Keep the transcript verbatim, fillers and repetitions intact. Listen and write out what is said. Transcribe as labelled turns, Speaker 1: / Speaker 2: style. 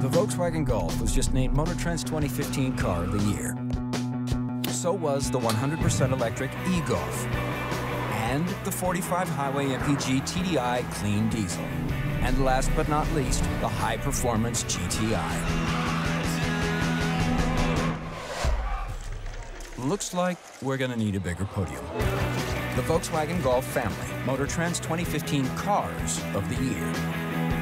Speaker 1: Volkswagen Golf was just named Motor Trend's twenty fifteen Car of the Year. So was the one hundred percent electric e-Golf and the forty-five Highway M P G T D I Clean Diesel. And last but not least, the high-performance G T I. Looks like we're gonna need a bigger podium. The Volkswagen Golf family, Motor Trend's twenty fifteen Cars of the Year.